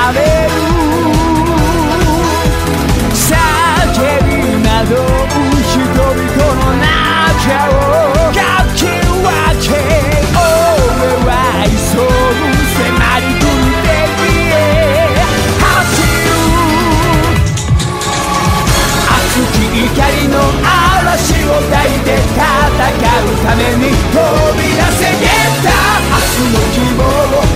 なれる叫び惑う人々の中をかき分け俺は急ぐ迫り来る敵へ走る熱き怒りの嵐を抱いて戦うために飛び出せゲッター明日の希望を